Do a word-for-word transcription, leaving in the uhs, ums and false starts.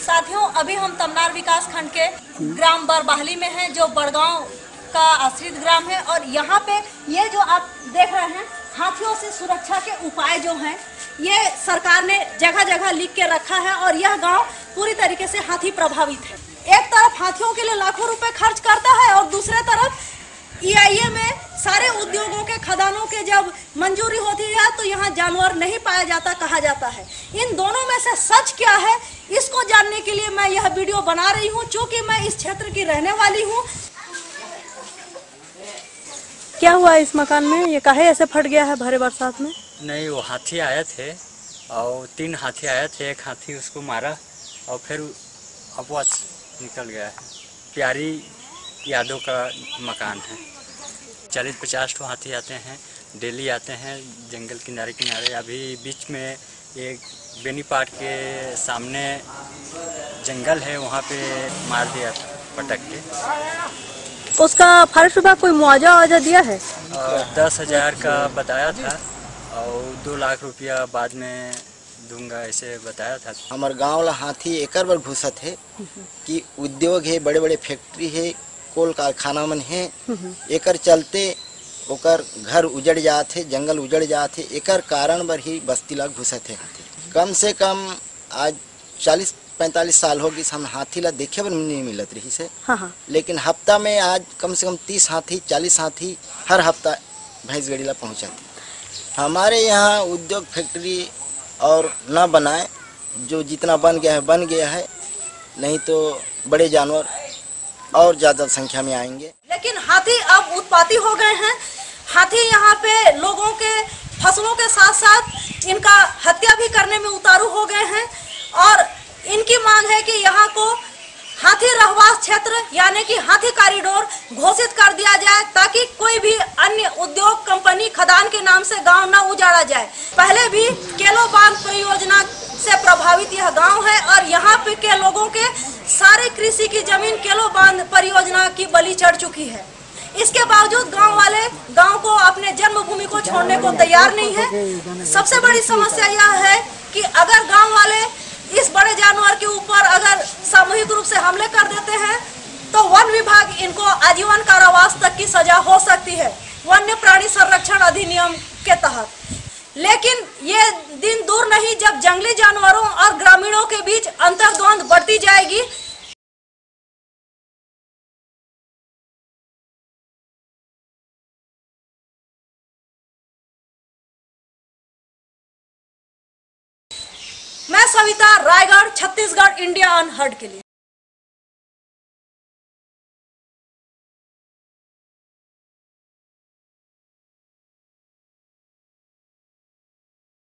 साथियों, अभी हम तमनार विकास खंड के ग्राम बरबाहली में हैं, जो बड़गांव का आश्रित ग्राम है। और यहाँ पे ये जो आप देख रहे हैं, हाथियों से सुरक्षा के उपाय जो हैं, ये सरकार ने जगह जगह लिख के रखा है। और यह गांव पूरी तरीके से हाथी प्रभावित है। एक तरफ हाथियों के लिए लाखों रुपए खर्च करता है और दूसरे तरफ ई आई ए में सारे उद्योगों के खदानों के जब मंजूरी होती है तो यहाँ जानवर नहीं पाया जाता कहा जाता है। इन दोनों में से सच क्या है, इसको जानने के लिए मैं यह वीडियो बना रही हूँ, चूँकि मैं इस क्षेत्र की रहने वाली हूँ। क्या हुआ इस मकान में, ये काहे ऐसे फट गया है भारी बरसात में? नहीं, वो हाथी आए थे और तीन हाथी आए थे। एक हाथी उसको मारा और फिर अपवास निकल गया है। प्यारी यादों का मकान है। चालीस पचास तो हाथी आते हैं, डेली आते हैं जंगल किनारे किनारे। अभी बीच में एक बेनीपाट के सामने जंगल है, वहाँ पे मार दिया पटक के। उसका फॉरेस्ट विभाग कोई मुआवजा आवाजा दिया है? दस हजार का बताया था और दो लाख रुपया बाद में दूंगा ऐसे बताया था। हमारे गांव ला हाथी एकर बर घुसत है कि उद्योग है, बड़े बड़े फैक्ट्री है, कोल कारखाना मन है, एकर चलते ओकर घर उजड़ जाते, जंगल उजड़ जाते। एकर कारण बर ही बस्ती ला घुसत है हाथी। कम से कम आज चालीस पैंतालीस साल हो गई हम हाथी ला देखे बर नहीं मिलत रही से। हाँ हाँ। लेकिन हफ्ता में आज कम से कम तीस हाथी चालीस हाथी हर हफ्ता भैंस गड़ी ला पहुँचाते। हमारे यहाँ उद्योग फैक्ट्री और न बनाए, जो जितना बन गया है बन गया है, नहीं तो बड़े जानवर और ज्यादा संख्या में आएंगे। लेकिन हाथी अब उत्पाती हो गए हैं। हाथी यहाँ पे लोगों के फसलों के साथ साथ इनका हत्या भी करने में उतारू हो गए हैं। और इनकी मांग है कि यहाँ को हाथी रहवास क्षेत्र यानी कि हाथी कॉरिडोर घोषित कर दिया जाए, ताकि कोई भी अन्य उद्योग कंपनी खदान के नाम से गांव न उजाड़ा जाए। पहले भी केलो बांध परियोजना से प्रभावित यह गांव है और यहाँ पे के लोगों के सारे कृषि की जमीन केलो बांध परियोजना की बलि चढ़ चुकी है। इसके बावजूद गांव वाले गांव को अपने जन्मभूमि को छोड़ने को तैयार नहीं है। सबसे बड़ी समस्या यह है कि अगर गांव वाले इस बड़े जानवर के ऊपर अगर सामूहिक रूप से हमले कर देते हैं तो वन विभाग इनको आजीवन कारावास तक की सजा हो सकती है, वन्य प्राणी संरक्षण अधिनियम के तहत। लेकिन ये दिन दूर नहीं जब जंगली जानवरों और ग्रामीणों के बीच अंतर्द्वंद बढ़ती जाएगी। मैं सविता, रायगढ़, छत्तीसगढ़, इंडिया अनहर्ड के लिए।